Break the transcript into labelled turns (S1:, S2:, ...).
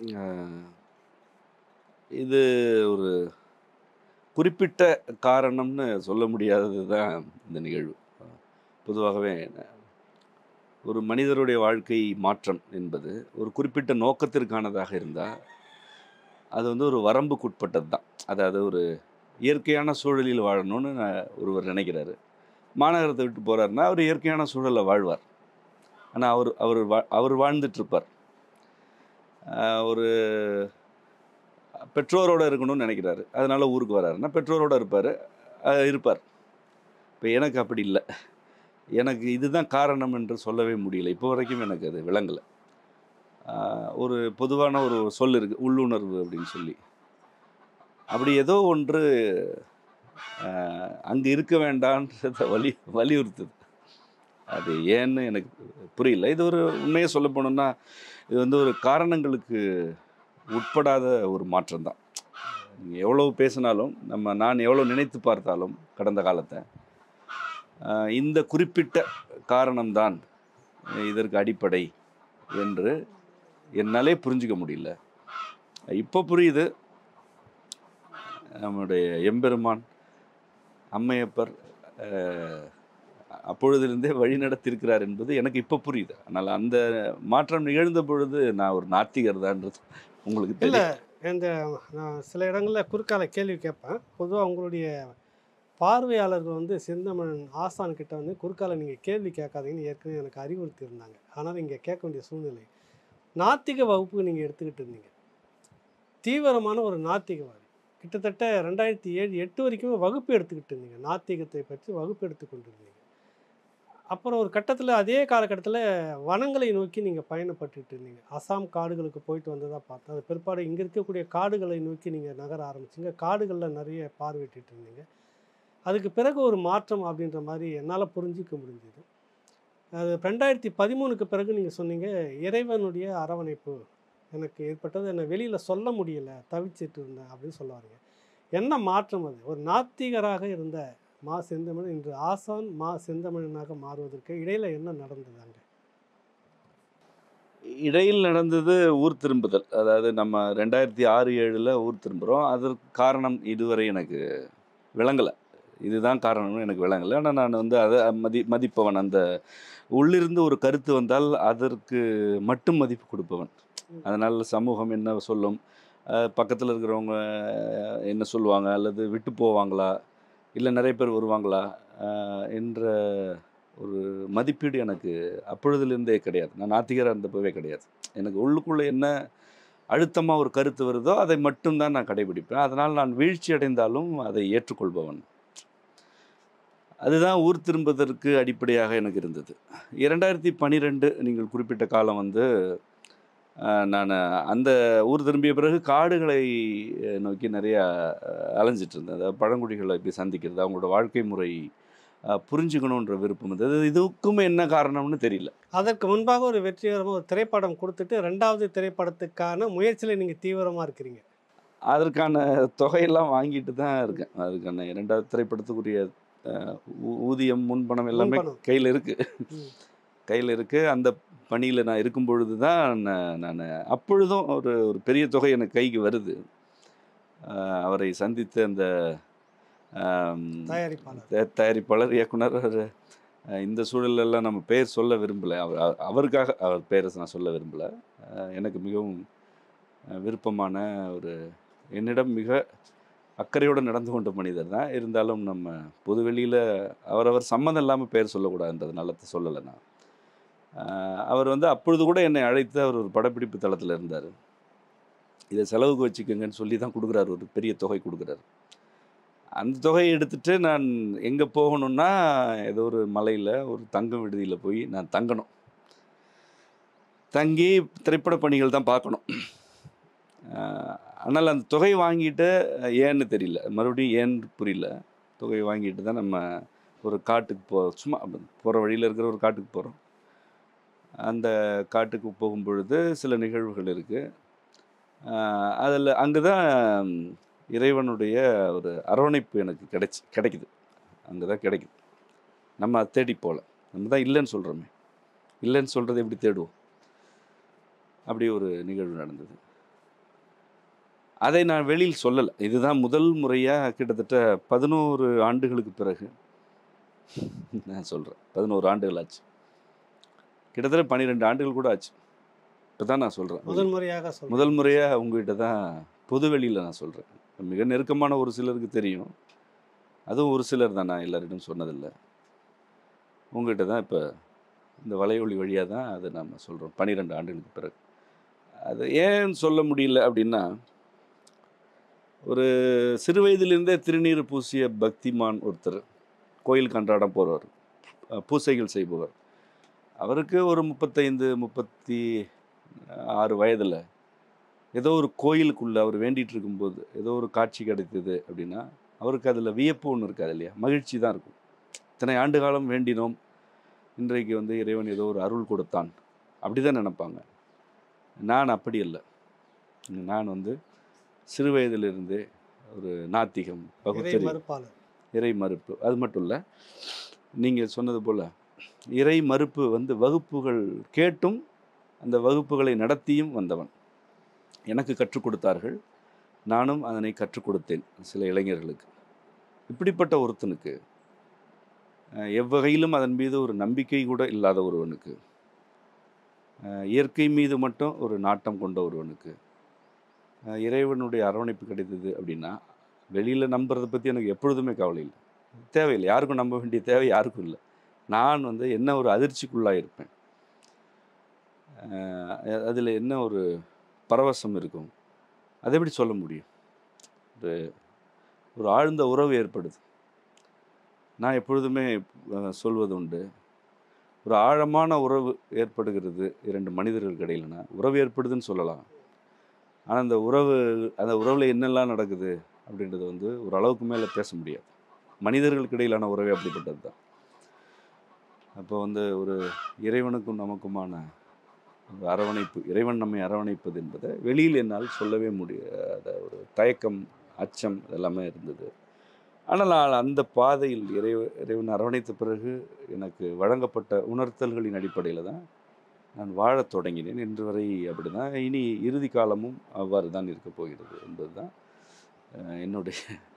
S1: அ இது ஒரு குறிப்பிட்ட காரணம்னு சொல்ல முடியாதது தான் இந்த நிகழ்வு. பொதுவாகவே ஒரு மனிதருடைய வாழ்க்கை மாற்றம் என்பது ஒரு குறிப்பிட்ட நோக்கத்திற்கானதாக இருந்தா, அது வந்து ஒரு வரம்புக்குட்பட்டது தான். அதாவது ஒரு இயற்கையான சூழலில் வாழணும்னு ஒருவர் நினைக்கிறாரு. மாநகரத்த விட்டு போறாருன்னா, அவர் இயற்கையான சூழல்ல வாழ்வார். ஆனா, அவர் வாழ்ந்துட்டுருப்பார். ஒரு பெற்றோரோட இருக்கணும்னு நினைக்கிறாரு. அதனால ஊருக்கு வராருன்னா, பெற்றோரோட இருப்பார். இப்ப எனக்கு அப்படி இல்ல. எனக்கு இதுதான் காரணம் என்று சொல்லவே முடியல. இப்போ வரைக்கும் எனக்கு அது விளங்கல. அ ஒரு பொதுவான ஒரு சொல் இருக்கு. உள்ளுணர்வு அப்படின்னு சொல்லி. அப்படி ஏதோ ஒன்று அ அங்கு இருக்க வேண்டான்றத வலியுறுத்துது. அது ஏன்னு எனக்கு புரியல. இது ஒரு உண்மைய சொல்லப் போனோம்னா, இது வந்து ஒரு காரணங்களுக்கு உட்படாத ஒரு மாற்றம் தான். நீங்க எவ்வளவு பேசினாலும், நான் எவ்வளவு நினைத்து பார்த்தாலும் கடந்த காலத்த, இந்த குறிப்பிட்ட காரணம் தான் இதற்கு அடிப்படை என்று என்னாலே புரிஞ்சுக்க முடியல. இப்போ புரியுது. நம்முடைய எம்பெருமான் அம்மையப்பர் அ அப்பொழுதிலிருந்தே வழிநடத்தியிருக்கிறார் என்பது எனக்கு இப்போ புரியுது. ஆனால் அந்த மாற்றம் நிகழ்ந்த பொழுது நான் ஒரு நாத்திகர் தான்ன்றது உங்களுக்கு
S2: இல்ல.
S1: தெரியும்.
S2: இந்த நான் சில இடங்கள்ல குறுக்கால கேள்வி கேட்பேன். பொதுவா உங்களுடைய பார்வையாளர்கள் வந்து செந்தமிழன் ஆசான் கிட்ட வந்து குறுக்கால நீங்க கேள்வி கேட்காதீங்கன்னு ஏற்கனவே எனக்கு அறிவுறுத்தியிருந்தாங்க. ஆனாலும் இங்க கேட்க வேண்டிய சூழ்நிலை. நாத்திக வகுப்பு நீங்க எடுத்துக்கிட்டு இருந்தீங்க. தீவிரமான ஒரு நாத்திகவாதி. கிட்டத்தட்ட 2007, 8 வரைக்குமே வகுப்பு எடுத்துக்கிட்டு இருந்தீங்க. நாத்திகத்தை பற்றி வகுப்பு எடுத்துக் கொண்டிருந்தீங்க. அப்புறம் ஒரு கட்டத்தில அதே காலகட்டத்தில வனங்களை நோக்கி நீங்க பயணப்பட்டுட்டு இருந்தீங்க. அசாம் காடுகளுக்கு போயிட்டு வந்ததா பார்த்தேன். அது பிற்பாடு இங்க இருக்கக்கூடிய காடுகளை நோக்கி நீங்க நகர ஆரம்பிச்சீங்க. காடுகள்ல நெறைய பார்வையிட்டுட்டு இருந்தீங்க. அதுக்கு பிறகு ஒரு மாற்றம் அப்படின்ற மாரி என்னால புரிஞ்சுக்க முடிஞ்சது. அது 2013க்கு பிறகு நீங்க சொன்னீங்க, இறைவனுடைய அரவணைப்பு எனக்கு ஏற்பட்டது. என்ன வெளியில சொல்ல முடியல. தவிச்சிட்டு இருந்தேன் அப்படின்னு சொல்ல வர்றீங்க. என்ன மாற்றம் அது? ஒரு நாத்திகராக இருந்த செந்தமிழன் இன்று ஆசான் செந்தமிழனாக மாறுவதற்கு இடையில என்ன நடந்தது அங்க?
S1: இடையில் நடந்தது ஊர் திரும்புதல். அதாவது நம்ம 2006, 7ல ஊர் திரும்புறோம். அதற்கு காரணம் இதுவரை எனக்கு விளங்கல. இதுதான் காரணம்னு எனக்கு விளங்கல. ஆனா நான் வந்து அத மதிப்பவன். அந்த உள்ளிருந்து ஒரு கருத்து வந்தால் அதற்கு மட்டும் மதிப்பு குடுப்பவன்.
S2: ம்.
S1: அதனால சமூகம் என்ன சொல்லும்? பக்கத்துல இருக்கிறவங்க என்ன சொல்லுவாங்க? அல்லது விட்டு போவாங்களா? இல்ல நெறைய பேர் வருவாங்களா? அ என்ற ஒரு மதிப்பீடு எனக்கு அப்பொழுதிலிருந்தே கிடையாது. நான் நாத்திகரா இருந்தப்பவே கிடையாது. எனக்கு உள்ளுக்குள்ள என்ன அழுத்தமா ஒரு கருத்து வருதோ, அதை மட்டும் தான் நான் கடைபிடிப்பேன். அதனால் நான் வீழ்ச்சி அடைந்தாலும் அதை ஏற்றுக்கொள்பவன். அதுதான் ஊர் திரும்புவதற்கு அடிப்படையாக எனக்கு இருந்தது. 2012 நீங்கள் குறிப்பிட்ட காலம் வந்து, நானு அந்த ஊர் திரும்பிய பிறகு காடுகளை நோக்கி நெறையா அலைஞ்சிட்டு இருந்தேன். அதாவது பழங்குடிகள எப்படி சந்திக்கிறது, அவங்களோட வாழ்க்கை முறை புரிஞ்சுக்கணுன்ற விருப்பம் இருந்தது. இதுக்கும் என்ன காரணம்னு தெரியல.
S2: அதற்கு முன்பாக ஒரு வெற்றிகரமா ஒரு திரைப்படம் குடுத்துட்டு 2வது திரைப்படத்துக்கான முயற்சியில நீங்க தீவிரமா இருக்கிறீங்க.
S1: அதற்கான தொகையெல்லாம் வாங்கிட்டு தான் இருக்கேன். அதுக்கான 2வது திரைப்படத்துக்குரிய அ ஊதியம், முன்பணம் எல்லாமே
S2: முன்பணம்.
S1: கையில இருக்கு.
S2: ம்.
S1: கையில இருக்கு. அந்த பணியில நான் இருக்கும் பொழுது தான் நானு அப்பொழுதும் ஒரு ஒரு பெரிய தொகை எனக்கு கைக்கு வருது. அ அவரை சந்தித்து அந்த அம்
S2: தயாரிப்பாளர்.
S1: தயாரிப்பாளர், இயக்குனர் இந்த சூழல்லலாம் நம்ம பெயர் சொல்ல விரும்பல. அவருக்காக அவர் பேர நான் சொல்ல விரும்பல. எனக்கு மிகவும் விருப்பமான ஒரு என்னிடம் மிக அக்கறையோடு நடந்து கொண்ட மனிதர் தான். இருந்தாலும் நம்ம பொதுவெளியில அவரவர் சம்மதம் இல்லாம பெயர் சொல்லக்கூடாதுன்றதுனால சொல்லல நான். அ அவர் வந்து அப்பொழுது கூட என்னை அழைத்து அவர் ஒரு படப்பிடிப்பு தளத்தில இருந்தாரு. இத செலவுக்கு வச்சுக்கங்கன்னு சொல்லி தான் குடுக்குறாரு. ஒரு பெரிய தொகை குடுக்குறாரு. அந்த தொகைய எடுத்துட்டு நான் எங்க போகணும்னா, ஏதோ ஒரு மலையில ஒரு தங்கும் விடுதியில போய் நான் தங்கணும். தங்கி திரைப்பட பணிகள் தான் பார்க்கணும். அ ஆனால் அந்த தொகை வாங்கிட்டு ஏன்னு தெரியல. மறுபடியும் ஏன்னு புரியல. தொகை வாங்கிட்டு தான் நம்ம ஒரு காட்டுக்கு சும்மா போற வழியில இருக்கிற ஒரு காட்டுக்கு போறோம். அந்த காட்டுக்கு போகும்பொழுது சில நிகழ்வுகள் இருக்கு. அதில அங்க தான் இறைவனுடைய ஒரு அரவணைப்பு எனக்கு கிடைக்குது. அங்க தான் கிடைக்குது. நம்ம அத தேடி போல. நம்ம தான் இல்லன்னு சொல்றோமே! இல்லன்னு சொல்றத எப்படி தேடுவோம்? அப்படி ஒரு நிகழ்வு நடந்தது. அதை நான் வெளியில் சொல்லலை. இதுதான் முதல் முறையாக கிட்டத்தட்ட 11 ஆண்டுகளுக்கு பிறகு நான் சொல்கிறேன். 11 ஆண்டுகள் ஆச்சு. கிட்டத்தட்ட 12 ஆண்டுகள் கூட ஆச்சு. இப்போ தான் நான் சொல்கிறேன்.
S2: முதல் முறையாக சொல்றேன்.
S1: முதல் முறையாக உங்ககிட்ட தான் பொதுவெளியில் நான் சொல்கிறேன். மிக நெருக்கமான ஒரு சிலருக்கு தெரியும். அதுவும் ஒரு சிலர் தான், நான் எல்லாரிடம் சொன்னதில்லை. உங்ககிட்ட தான் இப்போ இந்த வலையொலி வழியாக தான் அதை நம்ம சொல்கிறோம் 12 ஆண்டுகளுக்கு பிறகு. அது ஏன் சொல்ல முடியல அப்படின்னா, ஒரு சிறு வயதிலிருந்தே திருநீர் பூசிய பக்திமான் ஒருத்தர், கோயில் கன்றாடம் போகிறவர், பூசைகள் செய்பவர். அவருக்கு ஒரு 35, 36 வயதில் ஏதோ ஒரு கோயிலுக்குள்ளே அவர் வேண்டிகிட்டு இருக்கும்போது ஏதோ ஒரு காட்சி கிடைத்தது அப்படின்னா, அவருக்கு அதில் வியப்பு ஒன்று இருக்காது இல்லையா, மகிழ்ச்சி தான் இருக்கும். இத்தனை ஆண்டு காலம் வேண்டினோம், இன்றைக்கு வந்து இறைவன் ஏதோ ஒரு அருள் கொடுத்தான், அப்படி தான் நினைப்பாங்க. நான் அப்படி இல்லை. நான் வந்து சிறு வயதிலிருந்தே ஒரு நாத்திகம்,
S2: இறை
S1: பகுத்தறிவு,
S2: மறுப்பாளர்.
S1: இறை மறுப்பு. அது மட்டும் இல்லை, நீங்கள் சொன்னது போல் இறை மறுப்பு வந்து வகுப்புகள் கேட்டும் அந்த வகுப்புகளை நடத்தியும் வந்தவன். எனக்கு கற்றுக் கொடுத்தார்கள், நானும் அதனை கற்றுக் கொடுத்தேன் சில இளைஞர்களுக்கு. இப்படிப்பட்ட ஒருத்தனுக்கு, எவ்வகையிலும் அதன் மீது ஒரு நம்பிக்கை கூட இல்லாத ஒருவனுக்கு, இயற்கை மீது மட்டும் ஒரு நாட்டம் கொண்ட ஒருவனுக்கு இறைவனுடைய அரவணைப்பு கிடைத்தது அப்படின்னா, வெளியில் நம்புறதை பற்றி எனக்கு எப்பொழுதுமே கவலை இல்லை, தேவையில்லை. யாருக்கும் நம்ப வேண்டிய தேவை யாருக்கும் இல்லை. நான் வந்து என்ன ஒரு அதிர்ச்சிக்குள்ளாக இருப்பேன், அதில் என்ன ஒரு பரவசம் இருக்கும், அதை எப்படி சொல்ல முடியும்? ஒரு ஆழ்ந்த உறவு ஏற்படுது. நான் எப்பொழுதுமே சொல்வது உண்டு, ஒரு ஆழமான உறவு ஏற்படுகிறது இரண்டு மனிதர்களுக்கு இடையிலனா உறவு ஏற்படுதுன்னு சொல்லலாம். ஆனால் அந்த உறவில் என்னெல்லாம் நடக்குது அப்படின்றது வந்து ஒரு அளவுக்கு மேலே பேச முடியாது. மனிதர்களுக்கு இடையிலான உறவே அப்படிப்பட்டது தான். அப்போ வந்து ஒரு இறைவனுக்கும் நமக்குமான ஒரு அரவணைப்பு, இறைவன் நம்மை அரவணைப்பது என்பதை வெளியில் என்னால் சொல்லவே முடியாத ஒரு தயக்கம், அச்சம் இதெல்லாமே இருந்தது. ஆனால் நான் அந்த பாதையில் இறைவன் அரவணைத்த பிறகு எனக்கு வழங்கப்பட்ட உணர்த்தல்களின் அடிப்படையில் தான் நான் வாழத் தொடங்கினேன். இன்று வரை அப்படி தான், இனி இறுதி காலமும் அவ்வாறு தான் இருக்கப் போகிறது என்பது தான் என்னுடைய